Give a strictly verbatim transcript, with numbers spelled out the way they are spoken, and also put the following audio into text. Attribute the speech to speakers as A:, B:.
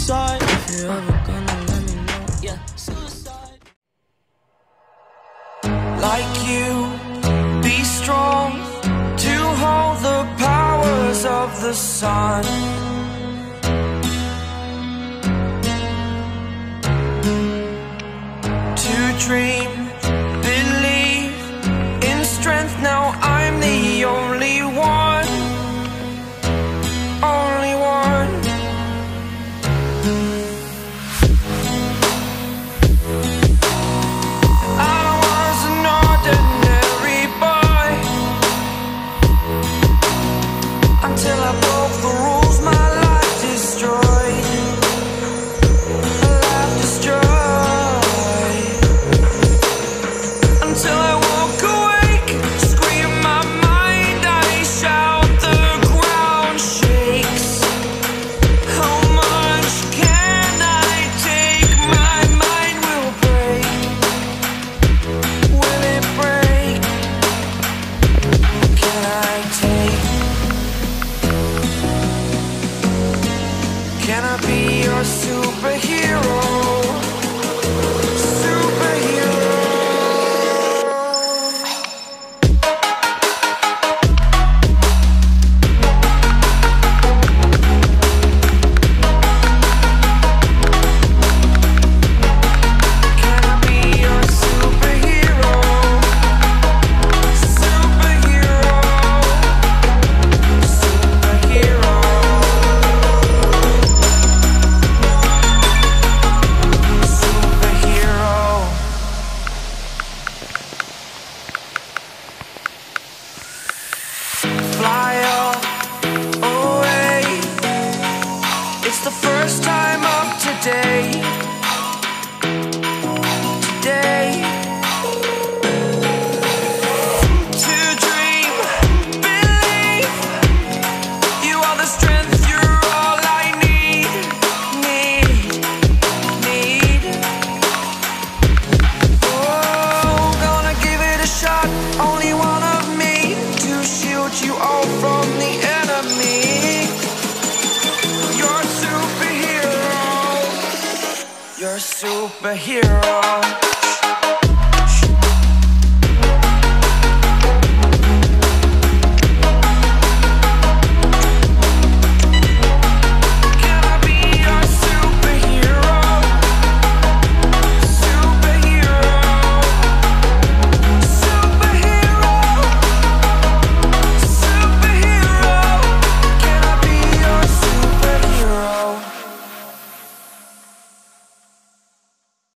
A: suicide. If you're ever gonna let me know, yeah, suicide. Like you, be strong to hold the powers of the sun. To dream, believe in strength. Now I'm the only one, only one. I was an ordinary boy until I broke the rules. My life destroyed, a life destroyed. Until I woke awake, scream my mind, I shout, the ground shakes. How much can I take? My mind will break. Will it break? Can I take? Can I be your superhero? Superhero. Can I be your superhero? Superhero. Superhero. Superhero. Fly up away. It's the first time of today. Today. To dream, believe. You are the strength, you're all I need. Need, need. Oh, gonna give it a shot. Only one of me to shield you all from the enemy. You're a superhero. You're a superhero.